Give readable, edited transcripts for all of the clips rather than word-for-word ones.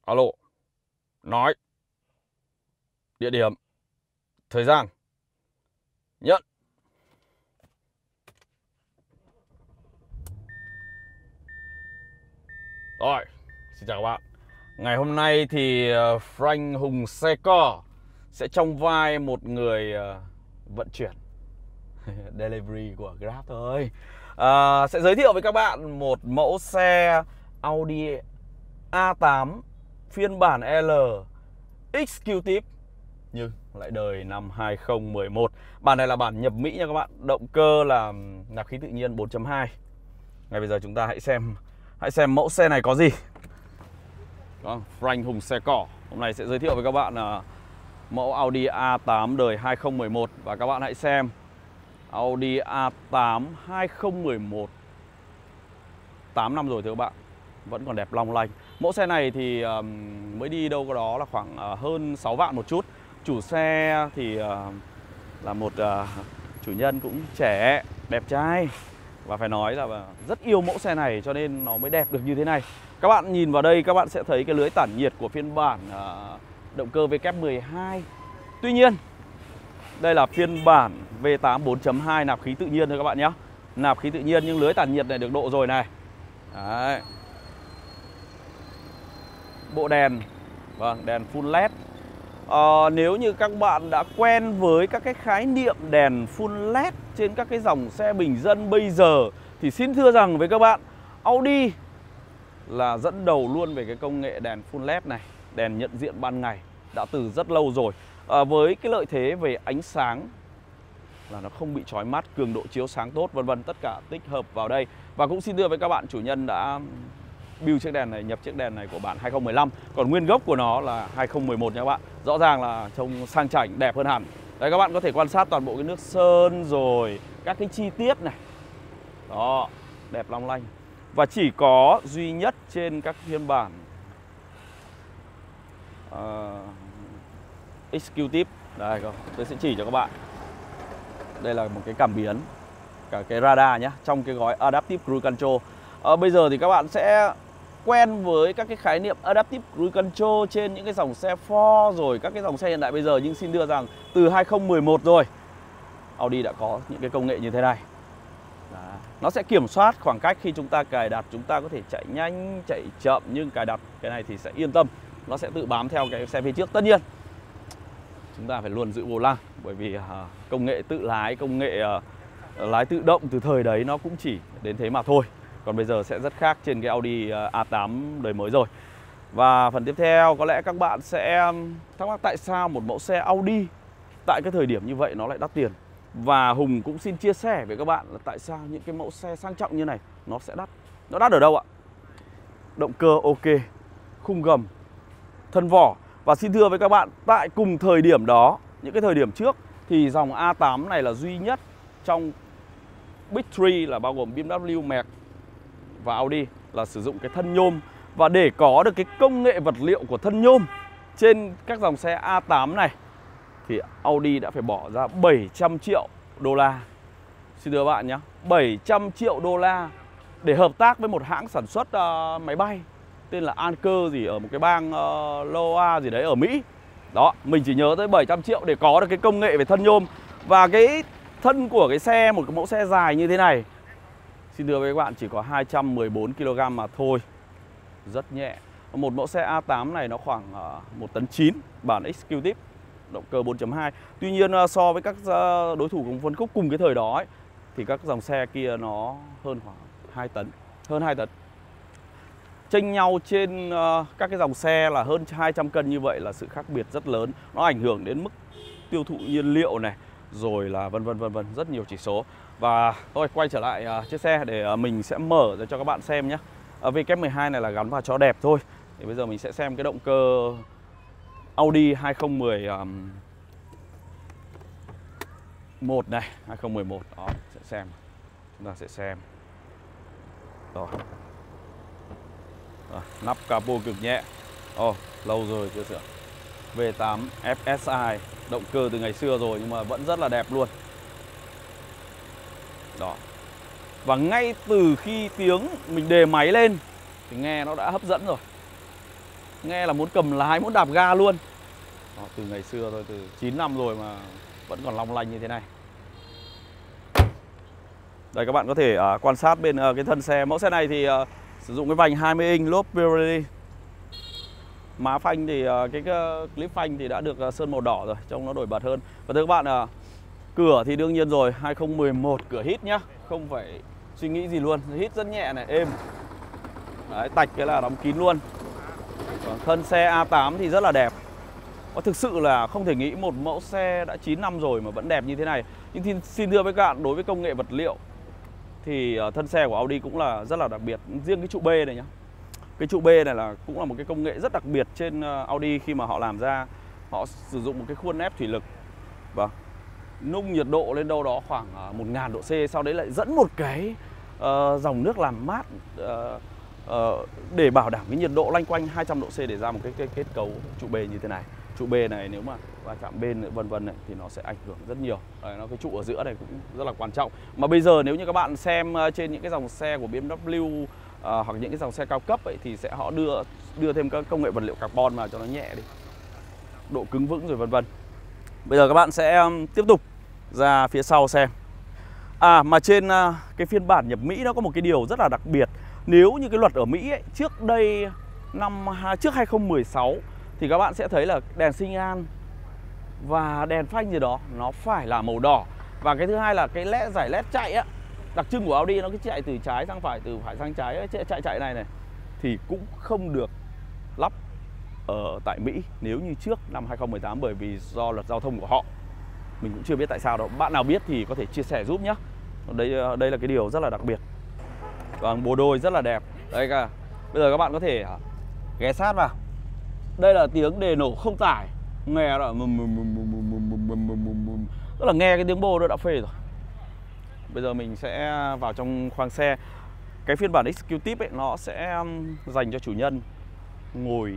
Alo, nói, địa điểm, thời gian, nhận. Rồi, xin chào các bạn. Ngày hôm nay thì Frank Hùng Xe Co sẽ trong vai một người vận chuyển delivery của Grab thôi. Sẽ giới thiệu với các bạn một mẫu xe Audi A8 phiên bản L Executive nhưng lại đời năm 2011. Bản này là bản nhập Mỹ nha các bạn. Động cơ là nạp khí tự nhiên 4.2. Ngay bây giờ chúng ta hãy xem mẫu xe này có gì. Đó, Frank Hùng Xe Co hôm nay sẽ giới thiệu với các bạn mẫu Audi A8 đời 2011. Và các bạn hãy xem Audi A8 2011, 8 năm rồi thưa các bạn, vẫn còn đẹp long lanh. Mẫu xe này thì mới đi đâu có đó là khoảng hơn 6 vạn một chút. Chủ xe thì là một chủ nhân cũng trẻ, đẹp trai. Và phải nói là rất yêu mẫu xe này cho nên nó mới đẹp được như thế này. Các bạn nhìn vào đây các bạn sẽ thấy cái lưới tản nhiệt của phiên bản động cơ W12. Tuy nhiên đây là phiên bản V8 4.2 nạp khí tự nhiên thôi các bạn nhé. Nạp khí tự nhiên nhưng lưới tản nhiệt này được độ rồi này. Đấy. Bộ đèn, vâng, đèn full LED. Nếu như các bạn đã quen với các cái khái niệm đèn full LED trên các cái dòng xe bình dân bây giờ thì xin thưa rằng với các bạn, Audi là dẫn đầu luôn về cái công nghệ đèn full LED này, đèn nhận diện ban ngày đã từ rất lâu rồi. Với cái lợi thế về ánh sáng là nó không bị chói mắt, cường độ chiếu sáng tốt, vân vân, tất cả tích hợp vào đây. Và cũng xin thưa với các bạn, chủ nhân đã build chiếc đèn này, nhập chiếc đèn này của bản 2015. Còn nguyên gốc của nó là 2011 nha các bạn. Rõ ràng là trông sang chảnh, đẹp hơn hẳn. Đấy, các bạn có thể quan sát toàn bộ cái nước sơn rồi các cái chi tiết này. Đó, đẹp long lanh. Và chỉ có duy nhất trên các phiên bản Executive. Đây, tôi sẽ chỉ cho các bạn. Đây là một cái cảm biến, cả cái radar nhé, trong cái gói Adaptive Cruise Control. Bây giờ thì các bạn sẽ quen với các cái khái niệm Adaptive Cruise Control trên những cái dòng xe Ford rồi các cái dòng xe hiện đại bây giờ. Nhưng xin đưa rằng từ 2011 rồi, Audi đã có những cái công nghệ như thế này. Đó. Nó sẽ kiểm soát khoảng cách khi chúng ta cài đặt. Chúng ta có thể chạy nhanh, chạy chậm, nhưng cài đặt cái này thì sẽ yên tâm. Nó sẽ tự bám theo cái xe phía trước. Tất nhiên chúng ta phải luôn giữ vô lăng, bởi vì công nghệ tự lái, công nghệ lái tự động từ thời đấy nó cũng chỉ đến thế mà thôi. Còn bây giờ sẽ rất khác trên cái Audi A8 đời mới rồi. Và phần tiếp theo có lẽ các bạn sẽ thắc mắc tại sao một mẫu xe Audi tại cái thời điểm như vậy nó lại đắt tiền. Và Hùng cũng xin chia sẻ với các bạn là tại sao những cái mẫu xe sang trọng như này nó sẽ đắt. Nó đắt ở đâu ạ? Động cơ ok, khung gầm, thân vỏ. Và xin thưa với các bạn, tại cùng thời điểm đó, những cái thời điểm trước thì dòng A8 này là duy nhất trong Big Three là bao gồm BMW, Merc và Audi là sử dụng cái thân nhôm. Và để có được cái công nghệ vật liệu của thân nhôm trên các dòng xe A8 này thì Audi đã phải bỏ ra 700 triệu đô la. Xin thưa các bạn nhé, 700 triệu đô la để hợp tác với một hãng sản xuất máy bay tên là Anker gì ở một cái bang Iowa gì đấy ở Mỹ. Đó, mình chỉ nhớ tới 700 triệu để có được cái công nghệ về thân nhôm. Và cái thân của cái xe, một cái mẫu xe dài như thế này, xin thưa với các bạn, chỉ có 214 kg mà thôi. Rất nhẹ. Một mẫu xe A8 này nó khoảng 1,9 tấn bản Executive, động cơ 4.2. Tuy nhiên so với các đối thủ cùng phân khúc cùng cái thời đó ấy, thì các dòng xe kia nó hơn khoảng 2 tấn, hơn 2 tấn. Chênh nhau trên các cái dòng xe là hơn 200 cân như vậy là sự khác biệt rất lớn. Nó ảnh hưởng đến mức tiêu thụ nhiên liệu này, rồi là vân vân, rất nhiều chỉ số. Và thôi quay trở lại chiếc xe để mình sẽ mở ra cho các bạn xem nhé. W12 này là gắn vào cho đẹp thôi. Thì bây giờ mình sẽ xem cái động cơ Audi 2011 này, 2011 đó, sẽ xem. Chúng ta sẽ xem. Rồi. Nắp capo cực nhẹ. Lâu rồi chưa sửa. V8 FSI, động cơ từ ngày xưa rồi nhưng mà vẫn rất là đẹp luôn. Đó. Và ngay từ khi tiếng mình đề máy lên thì nghe nó đã hấp dẫn rồi. Nghe là muốn cầm lái, muốn đạp ga luôn. Đó, từ ngày xưa thôi, từ 9 năm rồi mà vẫn còn long lanh như thế này. Đây các bạn có thể quan sát bên cái thân xe. Mẫu xe này thì sử dụng cái vành 20 inch lốp Pirelli. Má phanh thì cái clip phanh thì đã được sơn màu đỏ rồi, trông nó nổi bật hơn. Và thưa các bạn, cửa thì đương nhiên rồi, 2011 cửa hít nhá, không phải suy nghĩ gì luôn, hít rất nhẹ này, êm. Đấy, tạch cái là đóng kín luôn. Thân xe A8 thì rất là đẹp. Và thực sự là không thể nghĩ một mẫu xe đã 9 năm rồi mà vẫn đẹp như thế này. Nhưng xin thưa với các bạn, đối với công nghệ vật liệu thì thân xe của Audi cũng là rất là đặc biệt. Riêng cái trụ B này nhá, cái trụ B này là cũng là một cái công nghệ rất đặc biệt trên Audi khi mà họ làm ra. Họ sử dụng một cái khuôn ép thủy lực, vâng, nung nhiệt độ lên đâu đó khoảng 1000 độ C. Sau đấy lại dẫn một cái dòng nước làm mát để bảo đảm cái nhiệt độ loanh quanh 200 độ C để ra một cái kết cấu trụ B như thế này. Trụ B này nếu mà va chạm bên vân vân này thì nó sẽ ảnh hưởng rất nhiều. Đấy, nó cái trụ ở giữa này cũng rất là quan trọng. Mà bây giờ nếu như các bạn xem trên những cái dòng xe của BMW hoặc những cái dòng xe cao cấp ấy, thì sẽ họ đưa thêm các công nghệ vật liệu carbon vào cho nó nhẹ đi, độ cứng vững rồi vân vân. Bây giờ các bạn sẽ tiếp tục ra phía sau xem. Mà trên cái phiên bản nhập Mỹ nó có một cái điều rất là đặc biệt. Nếu như cái luật ở Mỹ ấy, trước đây trước 2016 thì các bạn sẽ thấy là đèn xi nhan và đèn phanh gì đó nó phải là màu đỏ. Và cái thứ hai là cái giải led chạy á, đặc trưng của Audi nó cứ chạy từ trái sang phải, từ phải sang trái ấy, chạy này thì cũng không được lắp ở tại Mỹ nếu như trước năm 2018, bởi vì do luật giao thông của họ. Mình cũng chưa biết tại sao đâu. Bạn nào biết thì có thể chia sẻ giúp nhé. Đây là cái điều rất là đặc biệt. Vâng, bộ đôi rất là đẹp. Đây cả. Bây giờ các bạn có thể ghé sát vào. Đây là tiếng đề nổ không tải. Nghe là tức là nghe cái tiếng bô nó đã phê rồi. Bây giờ mình sẽ vào trong khoang xe. Cái phiên bản Executive ấy, nó sẽ dành cho chủ nhân ngồi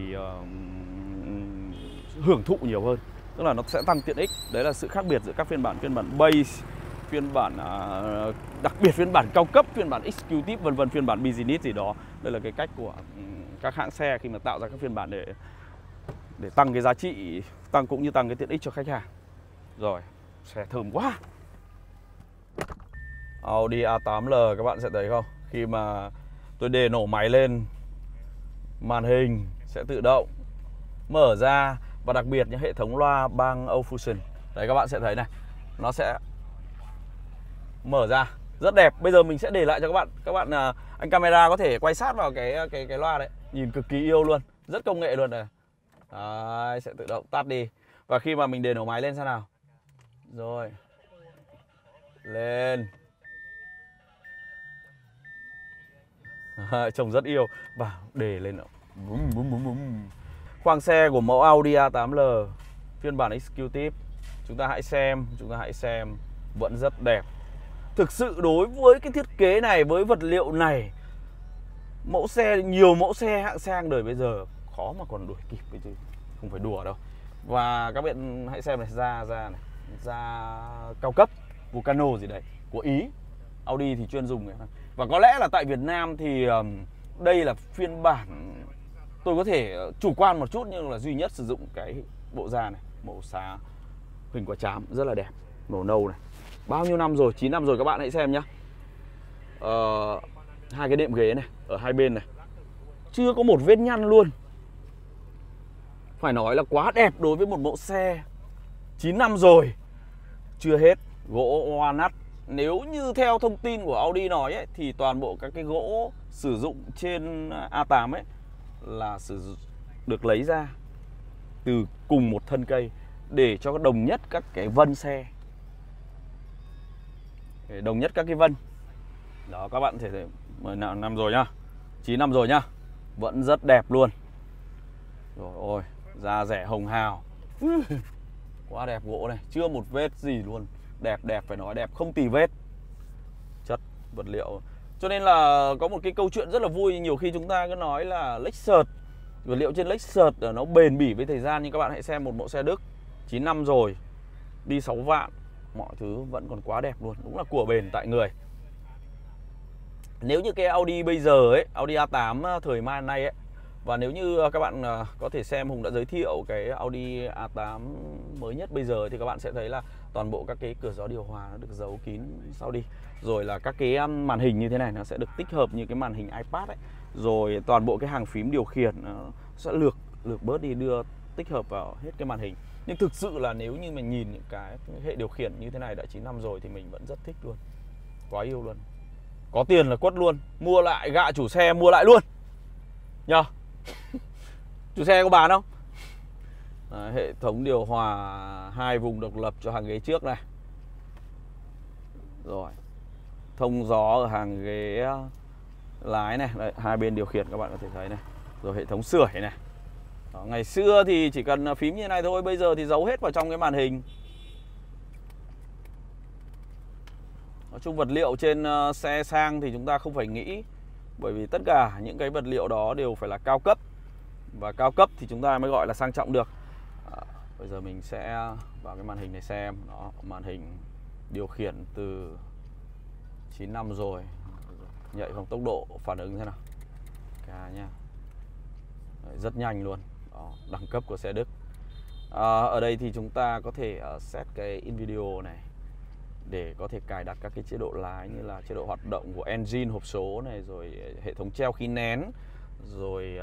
hưởng thụ nhiều hơn. Tức là nó sẽ tăng tiện ích. Đấy là sự khác biệt giữa các phiên bản base, phiên bản đặc biệt phiên bản cao cấp, phiên bản Executive vân vân, phiên bản Business gì đó. Đây là cái cách của các hãng xe khi mà tạo ra các phiên bản để tăng cái giá trị, cũng như tăng cái tiện ích cho khách hàng. Rồi, xe thơm quá. Audi A8L các bạn sẽ thấy không? Khi mà tôi đề nổ máy lên, màn hình sẽ tự động mở ra. Và đặc biệt những hệ thống loa Bang Olufsen. Đấy các bạn sẽ thấy này, nó sẽ mở ra rất đẹp. Bây giờ mình sẽ để lại cho các bạn anh camera có thể quay sát vào cái loa đấy, nhìn cực kỳ yêu luôn, rất công nghệ luôn này. Đấy, sẽ tự động tắt đi. Và khi mà mình để nổ máy lên xem nào. Rồi. Lên. Trông rất yêu. Và để lên. Khoang xe của mẫu Audi A8L phiên bản Executive, chúng ta hãy xem, vẫn rất đẹp. Thực sự đối với cái thiết kế này, với vật liệu này, nhiều mẫu xe hạng sang đời bây giờ khó mà còn đuổi kịp chứ, không phải đùa đâu. Và các bạn hãy xem này, da cao cấp Vulcano gì đấy của Ý. Audi thì chuyên dùng này. Và có lẽ là tại Việt Nam thì đây là phiên bản tôi có thể chủ quan một chút nhưng là duy nhất sử dụng cái bộ da này, màu xá hình quả trám rất là đẹp, màu nâu này. Bao nhiêu năm rồi, 9 năm rồi các bạn hãy xem nhá. Hai cái đệm ghế này ở hai bên này chưa có một vết nhăn luôn. Phải nói là quá đẹp đối với một mẫu xe 9 năm rồi. Chưa hết, gỗ walnut. Nếu như theo thông tin của Audi nói ấy, thì toàn bộ các cái gỗ sử dụng trên A8 ấy là được lấy ra từ cùng một thân cây để cho đồng nhất các cái vân xe, để đồng nhất các cái vân. Đó các bạn thể 10 năm rồi nhá, 9 năm rồi nhá, vẫn rất đẹp luôn. Rồi ôi, da rẻ hồng hào. Quá đẹp, gỗ này chưa một vết gì luôn. Đẹp phải nói đẹp, không tì vết. Chất vật liệu. Cho nên là có một cái câu chuyện rất là vui. Nhiều khi chúng ta cứ nói là Lexus, vật liệu trên Lexus nó bền bỉ với thời gian. Nhưng các bạn hãy xem một mẫu xe Đức 9 năm rồi, đi 6 vạn, mọi thứ vẫn còn quá đẹp luôn. Đúng là của bền tại người. Nếu như cái Audi bây giờ ấy, Audi A8 thời mai nay ấy, Và nếu như các bạn có thể xem, Hùng đã giới thiệu cái Audi A8 mới nhất bây giờ thì các bạn sẽ thấy là toàn bộ các cái cửa gió điều hòa nó được giấu kín sau đi. Rồi là các cái màn hình như thế này nó sẽ được tích hợp như cái màn hình iPad ấy. Rồi toàn bộ cái hàng phím điều khiển sẽ lược bớt đi, đưa tích hợp vào hết cái màn hình. Nhưng thực sự là nếu như mình nhìn những cái hệ điều khiển như thế này đã 9 năm rồi thì mình vẫn rất thích luôn. Quá yêu luôn. Có tiền là quất luôn. Mua lại, gạ chủ xe mua lại luôn nhờ. Chủ xe có bán không? Đấy, hệ thống điều hòa 2 vùng độc lập cho hàng ghế trước này. Rồi thông gió ở hàng ghế lái này. Đấy, hai bên điều khiển các bạn có thể thấy này. Rồi hệ thống sưởi này. Đó, ngày xưa thì chỉ cần phím như này thôi, bây giờ thì giấu hết vào trong cái màn hình. Nói chung vật liệu trên xe sang thì chúng ta không phải nghĩ, bởi vì tất cả những cái vật liệu đó đều phải là cao cấp. Và cao cấp thì chúng ta mới gọi là sang trọng được. Bây giờ mình sẽ vào cái màn hình này xem. Đó, màn hình điều khiển từ 9 năm rồi. Nhạy bằng tốc độ phản ứng thế nào cả nha. Đấy, rất nhanh luôn. Đó, đẳng cấp của xe Đức. Ở đây thì chúng ta có thể set cái in video này để có thể cài đặt các cái chế độ lái như là chế độ hoạt động của engine, hộp số này, rồi hệ thống treo khí nén, rồi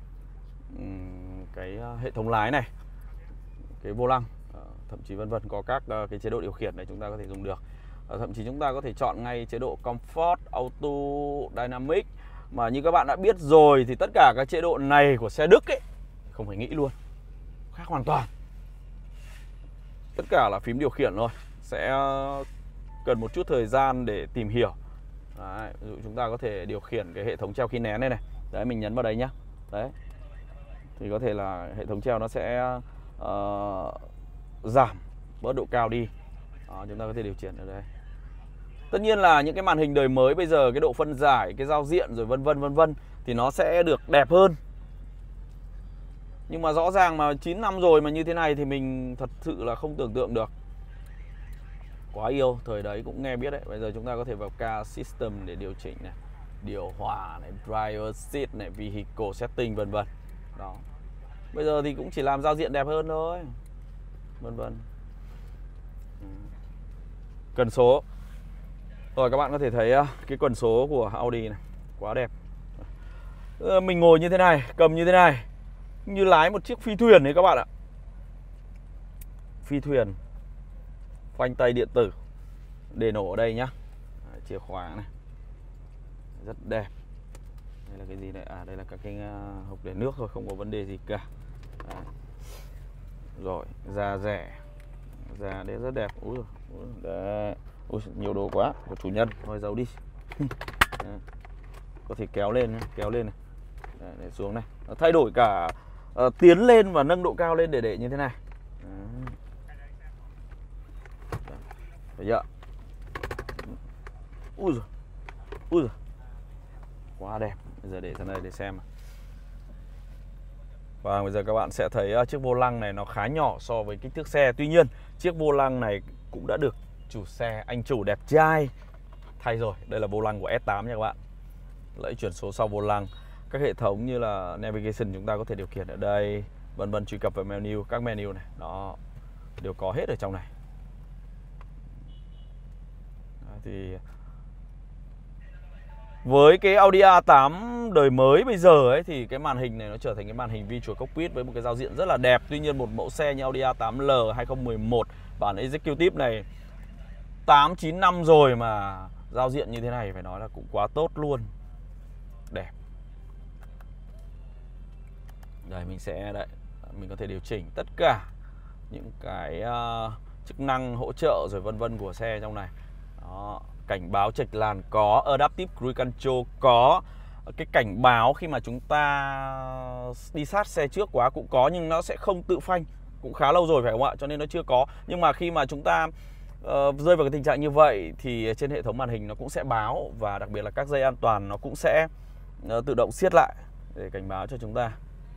cái hệ thống lái này, cái vô lăng, thậm chí vân vân, có các cái chế độ điều khiển này chúng ta có thể dùng được. Thậm chí chúng ta có thể chọn ngay chế độ Comfort, Auto, Dynamic. Mà như các bạn đã biết rồi thì tất cả các chế độ này của xe Đức ấy không phải nghĩ luôn, khác hoàn toàn. Tất cả là phím điều khiển thôi, sẽ cần một chút thời gian để tìm hiểu. Đấy, ví dụ chúng ta có thể điều khiển cái hệ thống treo khí nén này này. Đấy, mình nhấn vào đấy nhá. Đấy, thì có thể là hệ thống treo nó sẽ giảm bớt độ cao đi. Đó, chúng ta có thể điều khiển ở đây. Tất nhiên là những cái màn hình đời mới bây giờ, cái độ phân giải, cái giao diện rồi vân vân thì nó sẽ được đẹp hơn. Nhưng mà rõ ràng mà 9 năm rồi mà như thế này thì mình thật sự là không tưởng tượng được. Quá yêu, thời đấy cũng nghe biết đấy. Bây giờ chúng ta có thể vào car system để điều chỉnh này, điều hòa này, driver seat này, vehicle setting vân vân. Đó. Bây giờ thì cũng chỉ làm giao diện đẹp hơn thôi. Vân vân. Cần số. Rồi các bạn có thể thấy cái cần số của Audi này, quá đẹp. Mình ngồi như thế này, cầm như thế này, như lái một chiếc phi thuyền đấy các bạn ạ. Phi thuyền. Phanh tay điện tử. Để nổ ở đây nhá. Chìa khóa này. Rất đẹp. Đây là cái gì đây? Đây là các cái hộp để nước thôi, không có vấn đề gì cả. Đấy. Rồi, da rẻ. Da đấy rất đẹp. Úi đấy. Ui, nhiều đồ quá của chủ nhân, thôi giấu đi. Có thể kéo lên nhé, kéo lên này. Đấy, để xuống này. Thay đổi cả tiến lên và nâng độ cao lên để như thế này. Thấy chưa? Ui giời. Ui giời. Quá đẹp. Bây giờ để ra đây để xem. Và bây giờ các bạn sẽ thấy chiếc vô lăng này nó khá nhỏ so với kích thước xe. Tuy nhiên chiếc vô lăng này cũng đã được chủ xe, anh chủ đẹp trai thay rồi. Đây là vô lăng của S8 nha các bạn. Lẫy chuyển số sau vô lăng. Các hệ thống như là navigation chúng ta có thể điều khiển ở đây, vân vân, truy cập vào menu, các menu này, đó đều có hết ở trong này. Đó, thì với cái Audi A8 đời mới bây giờ ấy thì cái màn hình này nó trở thành cái màn hình Virtual Cockpit với một cái giao diện rất là đẹp. Tuy nhiên một mẫu xe như Audi A8L 2011 bản Executive này 8-9 năm rồi mà giao diện như thế này phải nói là cũng quá tốt luôn. Đẹp. Đây mình có thể điều chỉnh tất cả những cái chức năng hỗ trợ rồi vân vân của xe trong này. Đó, cảnh báo chệch làn có, Adaptive Cruise Control có, cái cảnh báo khi mà chúng ta đi sát xe trước quá cũng có, nhưng nó sẽ không tự phanh. Cũng khá lâu rồi phải không ạ? Cho nên nó chưa có. Nhưng mà khi mà chúng ta rơi vào cái tình trạng như vậy thì trên hệ thống màn hình nó cũng sẽ báo. Và đặc biệt là các dây an toàn nó cũng sẽ tự động siết lại để cảnh báo cho chúng ta.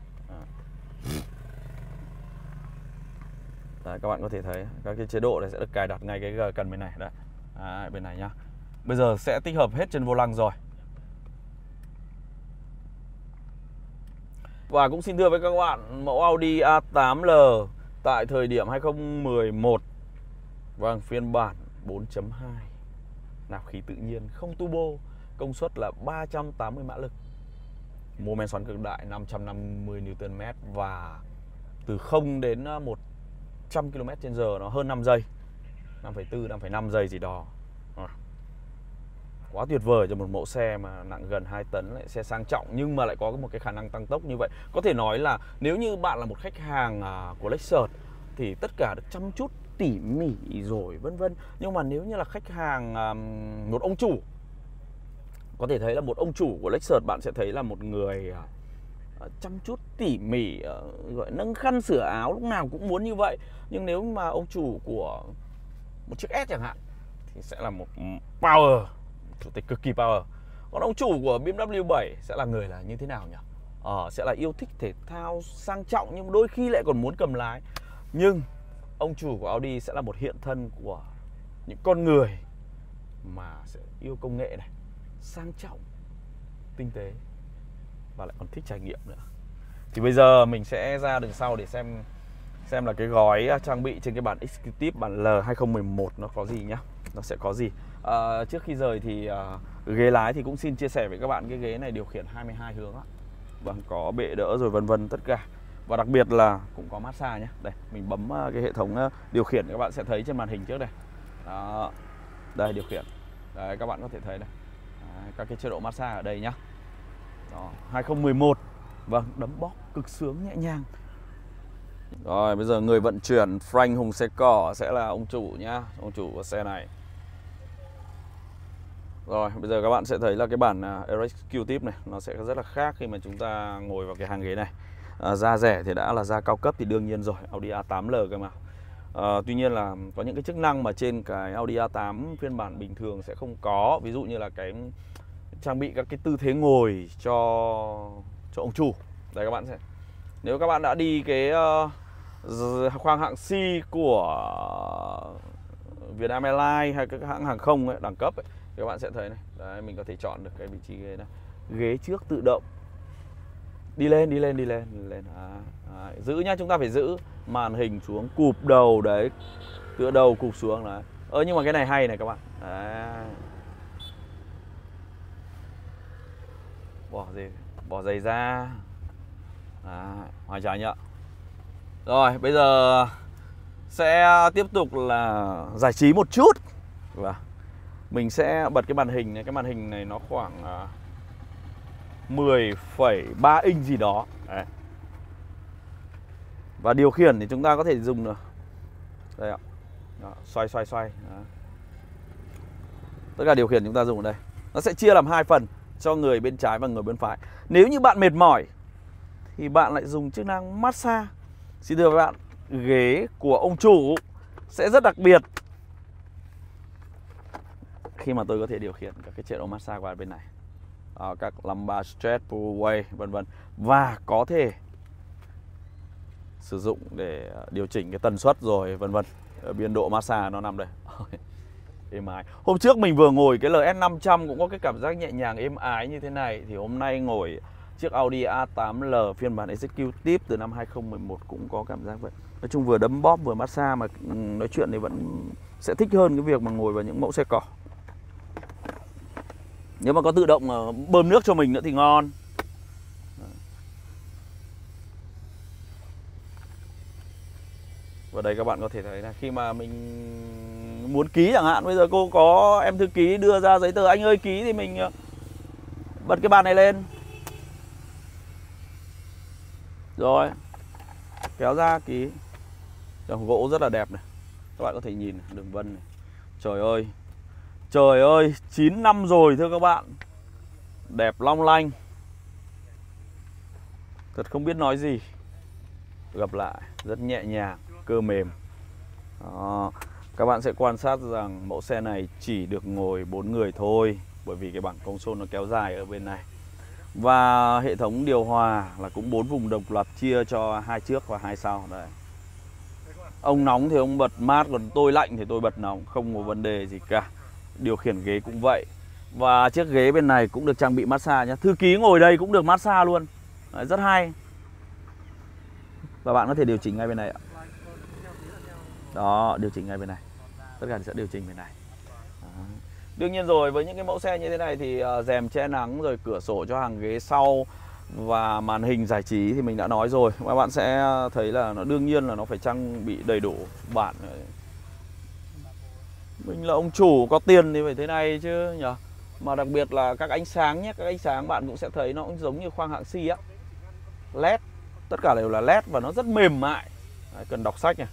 Đấy, các bạn có thể thấy các cái chế độ này sẽ được cài đặt ngay cái cần bên này. Đấy. Bên này nhá. Bây giờ sẽ tích hợp hết trên vô lăng rồi. Và cũng xin thưa với các bạn, mẫu Audi A8L tại thời điểm 2011, vâng, phiên bản 4.2, nạp khí tự nhiên, không turbo, công suất là 380 mã lực, mô men xoắn cực đại 550 Nm và từ 0 đến 100 km/h nó hơn 5 giây, 5,4, 5,5 giây gì đó. Quá tuyệt vời cho một mẫu xe mà nặng gần 2 tấn, lại xe sang trọng nhưng mà lại có một cái khả năng tăng tốc như vậy. Có thể nói là nếu như bạn là một khách hàng của Lexus thì tất cả được chăm chút tỉ mỉ rồi vân vân. Nhưng mà nếu như là khách hàng một ông chủ, có thể thấy là một ông chủ của Lexus, bạn sẽ thấy là một người chăm chút tỉ mỉ, gọi nâng khăn sửa áo, lúc nào cũng muốn như vậy. Nhưng nếu mà ông chủ của một chiếc S chẳng hạn thì sẽ là một power, chủ tịch cực kỳ power. Còn ông chủ của BMW 7 sẽ là người là như thế nào nhỉ? Sẽ là yêu thích thể thao, sang trọng nhưng đôi khi lại còn muốn cầm lái. Nhưng ông chủ của Audi sẽ là một hiện thân của những con người mà sẽ yêu công nghệ này, sang trọng, tinh tế và lại còn thích trải nghiệm nữa. Thì bây giờ mình sẽ ra đằng sau để xem là cái gói trang bị trên cái bản Executive bản L 2011 nó có gì nhá. Nó sẽ có gì. Trước khi rời thì ghế lái thì cũng xin chia sẻ với các bạn, cái ghế này điều khiển 22 hướng á. Vâng, có bệ đỡ rồi vân vân tất cả. Và đặc biệt là cũng có massage nhé. Đây, mình bấm cái hệ thống điều khiển, các bạn sẽ thấy trên màn hình trước đây. Đó. Đây, điều khiển. Đấy, các bạn có thể thấy đây. Đấy, các cái chế độ massage ở đây nhá. Đó, 2011. Vâng, đấm bóp cực sướng, nhẹ nhàng. Rồi, bây giờ người vận chuyển Frank Hùng Xe Cỏ sẽ là ông chủ nhá, ông chủ của xe này. Rồi, bây giờ các bạn sẽ thấy là cái bản Executive này nó sẽ rất là khác khi mà chúng ta ngồi vào cái hàng ghế này. Da rẻ thì đã là da cao cấp thì đương nhiên rồi, Audi A8L cơ mà. Tuy nhiên là có những cái chức năng mà trên cái Audi A8 phiên bản bình thường sẽ không có. Ví dụ như là cái trang bị các cái tư thế ngồi cho ông chủ. Đây các bạn sẽ, nếu các bạn đã đi cái khoang hạng C của Vietnam Airlines hay các hãng hàng không ấy, đẳng cấp ấy, thì các bạn sẽ thấy này. Đấy, mình có thể chọn được cái vị trí ghế này. Ghế trước tự động. Đi lên. Giữ nhá, chúng ta phải giữ màn hình xuống, cụp đầu đấy, tựa đầu cụp xuống đấy. Nhưng mà cái này hay này các bạn. Đấy. Bỏ giày ra. Hoài trái nhá. Rồi, bây giờ sẽ tiếp tục là giải trí một chút. Và mình sẽ bật cái màn hình này. Cái màn hình này nó khoảng 10,3 inch gì đó. Đấy. Và điều khiển thì chúng ta có thể dùng được. Đây ạ. Đó, xoay. Đó. Tất cả điều khiển chúng ta dùng ở đây. Nó sẽ chia làm hai phần, cho người bên trái và người bên phải. Nếu như bạn mệt mỏi thì bạn lại dùng chức năng massage. Xin thưa các bạn, ghế của ông chủ sẽ rất đặc biệt khi mà tôi có thể điều khiển các cái chế độ massage qua bên này. Các lumbar stretch, pull away vân vân. Và có thể sử dụng để điều chỉnh cái tần suất rồi vân vân. Biên độ massage nó nằm đây. Êm ái. Hôm trước mình vừa ngồi cái LS500 cũng có cái cảm giác nhẹ nhàng êm ái như thế này. Thì hôm nay ngồi chiếc Audi A8L phiên bản Executive từ năm 2011 cũng có cảm giác vậy. Nói chung vừa đấm bóp vừa massage, mà nói chuyện thì vẫn sẽ thích hơn cái việc mà ngồi vào những mẫu xe cỏ. Nếu mà có tự động bơm nước cho mình nữa thì ngon. Và đây các bạn có thể thấy là khi mà mình muốn ký chẳng hạn, bây giờ cô có em thư ký đưa ra giấy tờ anh ơi ký, thì mình bật cái bàn này lên. Rồi, kéo ra ký. Gỗ rất là đẹp này. Các bạn có thể nhìn đường vân này. Trời ơi, 9 năm rồi thưa các bạn. Đẹp long lanh. Thật không biết nói gì. Gặp lại, rất nhẹ nhàng, cơ mềm. Đó. Các bạn sẽ quan sát rằng mẫu xe này chỉ được ngồi 4 người thôi, bởi vì cái bảng console nó kéo dài ở bên này. Và hệ thống điều hòa là cũng 4 vùng độc lập, chia cho 2 trước và 2 sau. Đây. Ông nóng thì ông bật mát, còn tôi lạnh thì tôi bật nóng, không có vấn đề gì cả. Điều khiển ghế cũng vậy. Và chiếc ghế bên này cũng được trang bị massage nhé. Thư ký ngồi đây cũng được massage luôn. Đấy, rất hay. Và bạn có thể điều chỉnh ngay bên này ạ. Đó, điều chỉnh ngay bên này. Tất cả sẽ điều chỉnh bên này. Đó. Đương nhiên rồi, với những cái mẫu xe như thế này thì rèm che nắng, rồi cửa sổ cho hàng ghế sau và màn hình giải trí thì mình đã nói rồi. Các bạn sẽ thấy là nó đương nhiên là nó phải trang bị đầy đủ. Bạn mình là ông chủ có tiền thì phải thế này chứ nhỉ. Mà đặc biệt là các ánh sáng nhé, các ánh sáng bạn cũng sẽ thấy nó cũng giống như khoang hạng C á. LED, tất cả đều là LED và nó rất mềm mại. Đấy, cần đọc sách này.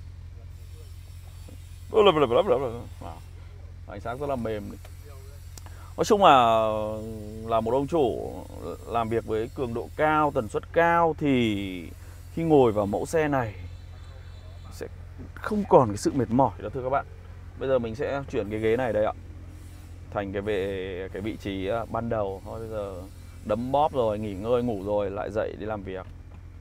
Ánh sáng rất là mềm. Nói chung là một ông chủ làm việc với cường độ cao, tần suất cao thì khi ngồi vào mẫu xe này sẽ không còn cái sự mệt mỏi đó thưa các bạn. Bây giờ mình sẽ chuyển cái ghế này đây ạ, thành cái vị trí ban đầu. Thôi bây giờ đấm bóp rồi, nghỉ ngơi ngủ rồi lại dậy đi làm việc.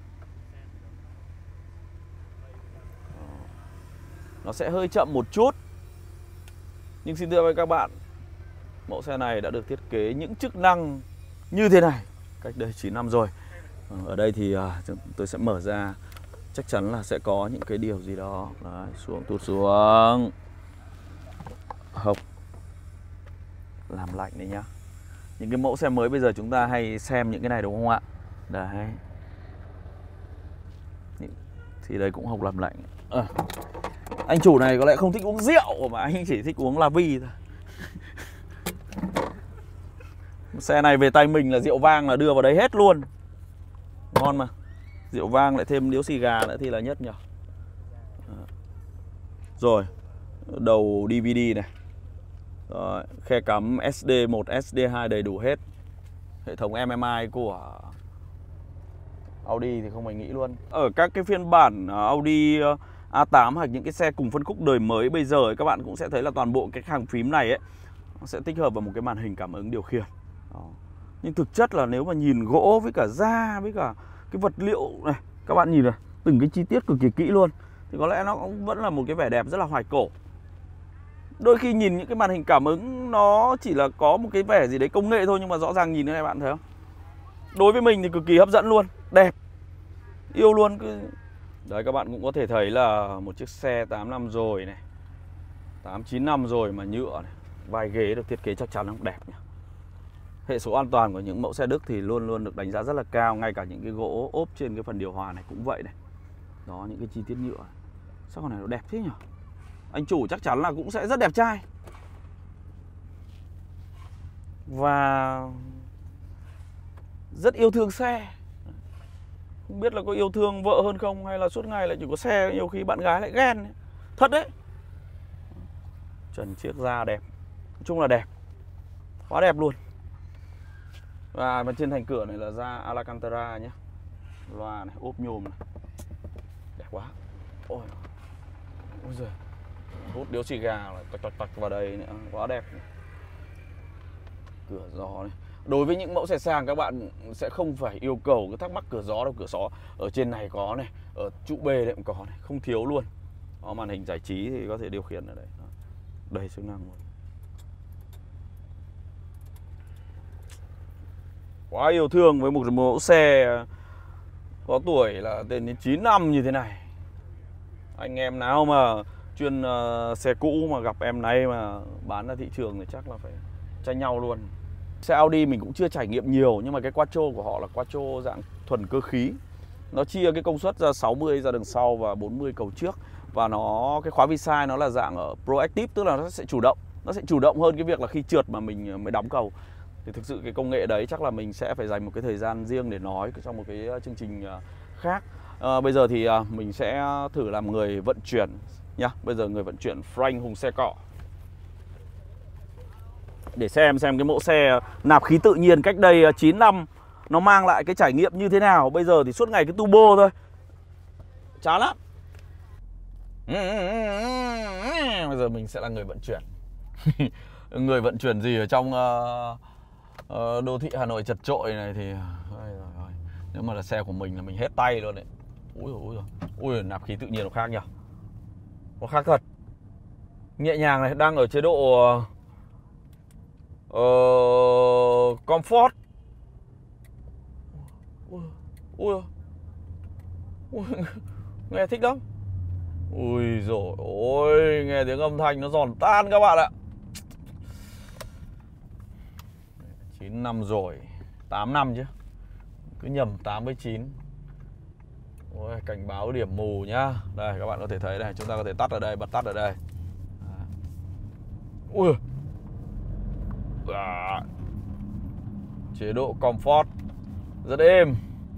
Nó sẽ hơi chậm một chút, nhưng xin thưa với các bạn, mẫu xe này đã được thiết kế những chức năng như thế này cách đây 9 năm rồi. Ở đây thì tôi sẽ mở ra, chắc chắn là sẽ có những cái điều gì đó. Đấy, xuống, tụt xuống. Hộc làm lạnh đấy nhá. Những cái mẫu xe mới bây giờ chúng ta hay xem những cái này đúng không ạ? Đấy. Thì đây cũng hộc làm lạnh. Anh chủ này có lẽ không thích uống rượu mà anh chỉ thích uống La Vi thôi. Xe này về tay mình là rượu vang là đưa vào đấy hết luôn. Ngon mà. Rượu vang lại thêm điếu xì gà nữa thì là nhất nhỉ. Rồi, đầu DVD này. Rồi, khe cắm SD1, SD2 đầy đủ hết. Hệ thống MMI của Audi thì không phải nghĩ luôn. Ở các cái phiên bản Audi A8 hoặc những cái xe cùng phân khúc đời mới bây giờ ấy, các bạn cũng sẽ thấy là toàn bộ cái hàng phím này ấy nó sẽ tích hợp vào một cái màn hình cảm ứng điều khiển. Đó. Nhưng thực chất là nếu mà nhìn gỗ với cả da với cả cái vật liệu này, các bạn nhìn này, từng cái chi tiết cực kỳ kỹ luôn, thì có lẽ nó cũng vẫn là một cái vẻ đẹp rất là hoài cổ. Đôi khi nhìn những cái màn hình cảm ứng nó chỉ là có một cái vẻ gì đấy công nghệ thôi, nhưng mà rõ ràng nhìn cái này bạn thấy không? Đối với mình thì cực kỳ hấp dẫn luôn, đẹp, yêu luôn. Đấy, các bạn cũng có thể thấy là một chiếc xe 8 năm rồi này, 8-9 năm rồi mà nhựa này, vai ghế được thiết kế chắc chắn nó đẹp nhỉ. Hệ số an toàn của những mẫu xe Đức thì luôn luôn được đánh giá rất là cao. Ngay cả những cái gỗ ốp trên cái phần điều hòa này cũng vậy này. Đó, những cái chi tiết nhựa. Sao con này nó đẹp thế nhỉ? Anh chủ chắc chắn là cũng sẽ rất đẹp trai. Và rất yêu thương xe. Không biết là có yêu thương vợ hơn không, hay là suốt ngày lại chỉ có xe, nhiều khi bạn gái lại ghen. Thật đấy. Trần chiếc da đẹp. Nói chung là đẹp. Quá đẹp luôn. Và trên thành cửa này là da Alcantara nhé. Loa này, ốp nhôm này. Đẹp quá. Ôi giời. Hút điếu xì gà là tạch vào đây nữa. Quá đẹp. Cửa gió này. Đối với những mẫu xe sang các bạn sẽ không phải yêu cầu cái thắc mắc cửa gió đâu. Cửa gió ở trên này có này, ở trụ B này cũng có này, không thiếu luôn. Có màn hình giải trí thì có thể điều khiển ở đây. Đầy chức năng luôn. Quá yêu thương với một mẫu xe có tuổi là đến 9 năm như thế này. Anh em nào mà chuyên xe cũ mà gặp em này mà bán ra thị trường thì chắc là phải tranh nhau luôn. Xe Audi mình cũng chưa trải nghiệm nhiều, nhưng mà cái Quattro của họ là Quattro dạng thuần cơ khí. Nó chia cái công suất ra 60 ra đằng sau và 40 cầu trước. Và cái khóa vi sai nó là dạng ở proactive, tức là nó sẽ chủ động. Nó sẽ chủ động hơn cái việc là khi trượt mà mình mới đóng cầu. Thì thực sự cái công nghệ đấy chắc là mình sẽ phải dành một cái thời gian riêng để nói trong một cái chương trình khác. Bây giờ thì mình sẽ thử làm người vận chuyển nhá. Bây giờ người vận chuyển Frank Hùng Xe Cỏ, để xem cái mẫu xe nạp khí tự nhiên cách đây 9 năm nó mang lại cái trải nghiệm như thế nào. Bây giờ thì suốt ngày cái turbo thôi, chán lắm. Bây giờ mình sẽ là người vận chuyển. Người vận chuyển gì ở trong đô thị Hà Nội chật chội này thì nếu mà là xe của mình là mình hết tay luôn đấy. Ui, nạp khí tự nhiên nó khác nhỉ. Nó khác thật. Nhẹ nhàng này, đang ở chế độ comfort. Ui. Ui, nghe thích lắm. Ui dồi ôi, nghe tiếng âm thanh nó giòn tan các bạn ạ. 9 năm rồi, 8 năm chứ, cứ nhầm 8 với 9. Ôi, cảnh báo điểm mù nhá. Đây các bạn có thể thấy này, chúng ta có thể tắt ở đây, bật tắt ở đây. Ui, chế độ comfort rất êm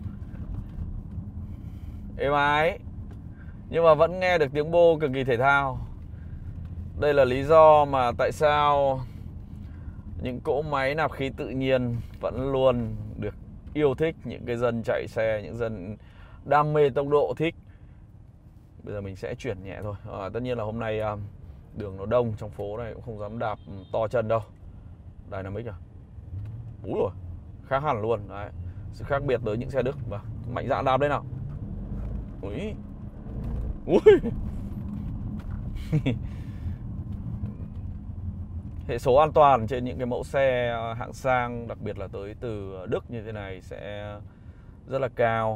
ái, nhưng mà vẫn nghe được tiếng bô cực kỳ thể thao. Đây là lý do mà tại sao những cỗ máy nạp khí tự nhiên vẫn luôn được yêu thích, những cái dân chạy xe, những dân đam mê tốc độ thích. Bây giờ mình sẽ chuyển nhẹ thôi. Tất nhiên là hôm nay đường nó đông, trong phố này cũng không dám đạp to chân đâu. Dynamic à? Úi rồi, khác hẳn luôn. Đấy, sự khác biệt với những xe Đức. Và mạnh dạn đạp đây nào. Ui. Ui. Hệ số an toàn trên những cái mẫu xe hạng sang, đặc biệt là tới từ Đức như thế này sẽ rất là cao.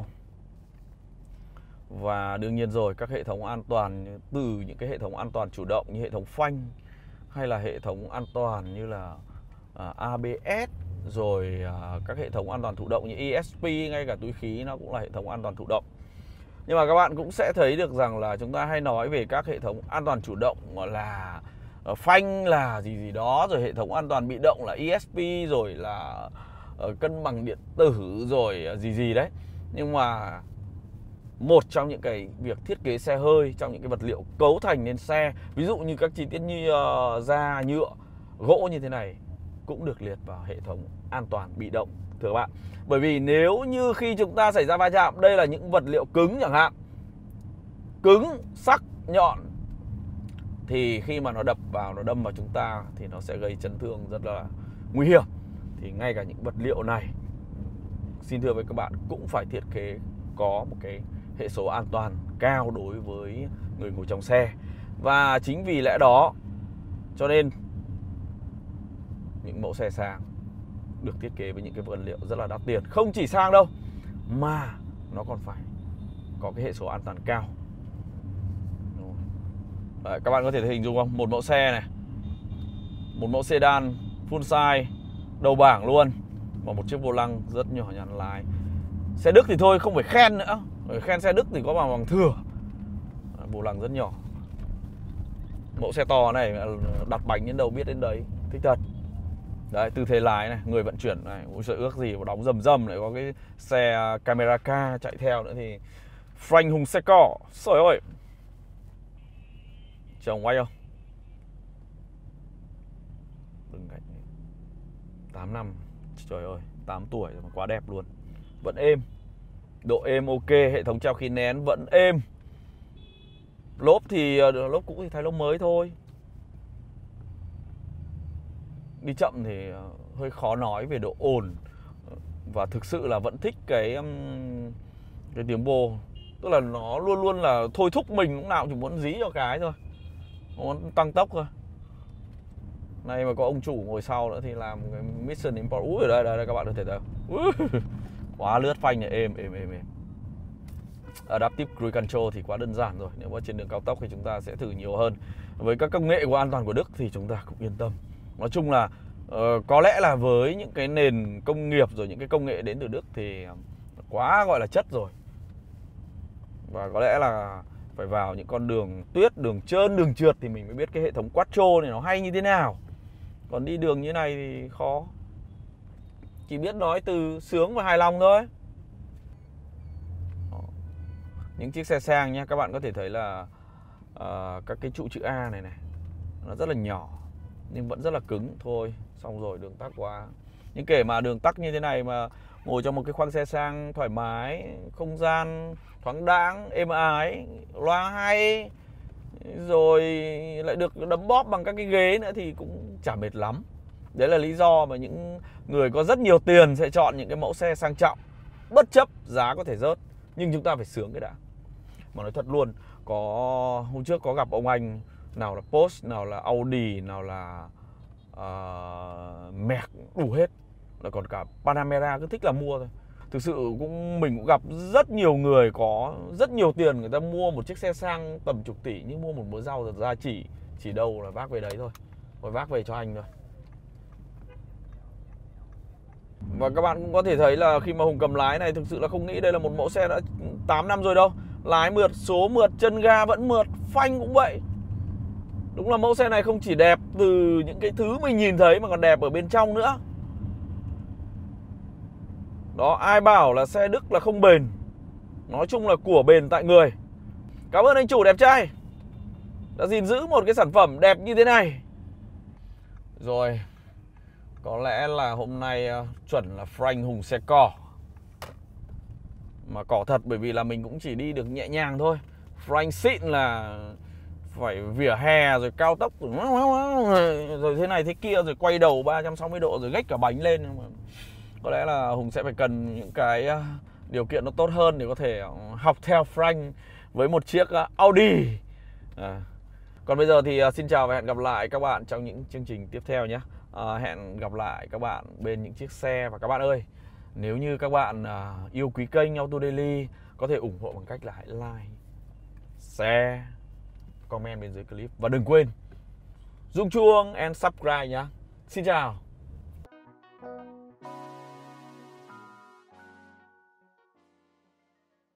Và đương nhiên rồi, các hệ thống an toàn, từ những cái hệ thống an toàn chủ động như hệ thống phanh, hay là hệ thống an toàn như là ABS, rồi các hệ thống an toàn thụ động như ESP, ngay cả túi khí nó cũng là hệ thống an toàn thụ động. Nhưng mà các bạn cũng sẽ thấy được rằng là chúng ta hay nói về các hệ thống an toàn chủ động gọi là phanh là gì đó, rồi hệ thống an toàn bị động là ESP, rồi là cân bằng điện tử, rồi gì đấy. Nhưng mà một trong những cái việc thiết kế xe hơi, trong những cái vật liệu cấu thành nên xe, ví dụ như các chi tiết như da, nhựa, gỗ như thế này, cũng được liệt vào hệ thống an toàn bị động, thưa các bạn. Bởi vì nếu như khi chúng ta xảy ra va chạm, đây là những vật liệu cứng chẳng hạn, cứng, sắc, nhọn, thì khi mà nó đập vào, nó đâm vào chúng ta thì nó sẽ gây chấn thương rất là nguy hiểm. Thì ngay cả những vật liệu này, xin thưa với các bạn, cũng phải thiết kế có một cái hệ số an toàn cao đối với người ngồi trong xe. Và chính vì lẽ đó cho nên những mẫu xe sang được thiết kế với những cái vật liệu rất là đắt tiền. Không chỉ sang đâu, mà nó còn phải có cái hệ số an toàn cao. Đấy, các bạn có thể hình dung không? Một mẫu xe này, một mẫu sedan full size, đầu bảng luôn, và một chiếc vô lăng rất nhỏ nhắn lái. Xe Đức thì thôi không phải khen nữa, khen xe Đức thì có bằng thừa. Vô lăng rất nhỏ. Mẫu xe to này đặt bánh đến đâu biết đến đấy, thích thật. Đấy, tư thế lái này, người vận chuyển này, ôi trời, ước gì mà đóng rầm rầm lại có cái xe camera car chạy theo nữa thì phanh hùng xe cỏ. Trời ơi, chồng quay không? Đừng cảnh 8 năm, trời ơi, 8 tuổi rồi mà quá đẹp luôn. Vẫn êm, độ êm ok, hệ thống treo khí nén vẫn êm. Lốp thì lốp cũ thì thay lốp mới thôi. Đi chậm thì hơi khó nói về độ ồn. Và thực sự là vẫn thích cái tiếng bô. Tức là nó luôn luôn là thôi thúc mình lúc nào chỉ muốn dí cho cái thôi, muốn tăng tốc thôi. Này mà có ông chủ ngồi sau nữa thì làm cái Mission Impossible. Úi, ở đây các bạn có thể thấy. Quá lướt phanh này, êm. Adaptive Cruise Control thì quá đơn giản rồi. Nếu mà trên đường cao tốc thì chúng ta sẽ thử nhiều hơn. Với các công nghệ của an toàn của Đức thì chúng ta cũng yên tâm. Nói chung là có lẽ là với những cái nền công nghiệp rồi những cái công nghệ đến từ Đức thì quá gọi là chất rồi. Và có lẽ là phải vào những con đường tuyết, đường trơn, đường trượt thì mình mới biết cái hệ thống quattro này nó hay như thế nào. Còn đi đường như này thì khó. Chỉ biết nói từ sướng và hài lòng thôi. Những chiếc xe sang nha, các bạn có thể thấy là các cái trụ chữ A này nó rất là nhỏ nhưng vẫn rất là cứng. Thôi, xong rồi, đường tắc quá. Nhưng kể mà đường tắc như thế này mà ngồi trong một cái khoang xe sang thoải mái, không gian thoáng đãng, êm ái, loa hay, rồi lại được đấm bóp bằng các cái ghế nữa thì cũng chả mệt lắm. Đấy là lý do mà những người có rất nhiều tiền sẽ chọn những cái mẫu xe sang trọng, bất chấp giá có thể rớt, nhưng chúng ta phải sướng cái đã. Mà nói thật luôn, hôm trước có gặp ông anh, nào là Porsche, nào là Audi, nào là Merc, đủ hết. Là còn cả Panamera cứ thích là mua thôi. Thực sự mình cũng gặp rất nhiều người có rất nhiều tiền, người ta mua một chiếc xe sang tầm chục tỷ nhưng mua một mớ rau thật ra chỉ đâu là vác về đấy thôi. Rồi vác về cho anh thôi. Và các bạn cũng có thể thấy là khi mà Hùng cầm lái này, thực sự là không nghĩ đây là một mẫu xe đã 8 năm rồi đâu. Lái mượt, số mượt, chân ga vẫn mượt, phanh cũng vậy. Đúng là mẫu xe này không chỉ đẹp từ những cái thứ mình nhìn thấy mà còn đẹp ở bên trong nữa. Đó, ai bảo là xe Đức là không bền. Nói chung là của bền tại người. Cảm ơn anh chủ đẹp trai đã gìn giữ một cái sản phẩm đẹp như thế này. Rồi, có lẽ là hôm nay chuẩn là Frank Hùng xe cỏ. Mà cỏ thật, bởi vì là mình cũng chỉ đi được nhẹ nhàng thôi. Frank xịn là phải vỉa hè rồi cao tốc rồi thế này thế kia, rồi quay đầu 360 độ rồi gách cả bánh lên. Nhưng mà có lẽ là Hùng sẽ phải cần những cái điều kiện nó tốt hơn để có thể học theo Frank với một chiếc Audi. Còn bây giờ thì xin chào và hẹn gặp lại các bạn trong những chương trình tiếp theo nhé. Hẹn gặp lại các bạn bên những chiếc xe. Và các bạn ơi, nếu như các bạn yêu quý kênh Auto Daily, có thể ủng hộ bằng cách là hãy like, share, comment bên dưới clip. Và đừng quên rung chuông and subscribe nhé. Xin chào.